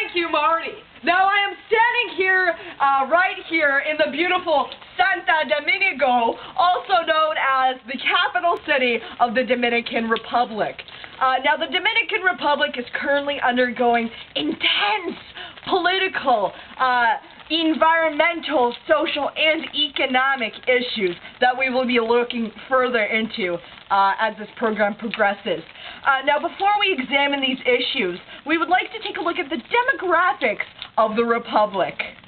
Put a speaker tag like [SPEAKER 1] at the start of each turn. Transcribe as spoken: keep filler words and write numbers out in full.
[SPEAKER 1] Thank you, Marty. Now I am standing here, uh, right here in the beautiful Santo Domingo, also known as the capital city of the Dominican Republic. Uh, now the Dominican Republic is currently undergoing intense political, uh, environmental, social, and economic issues that we will be looking further into uh, as this program progresses. Uh, now, before we examine these issues, we would like to take a look at the demographics of the Republic.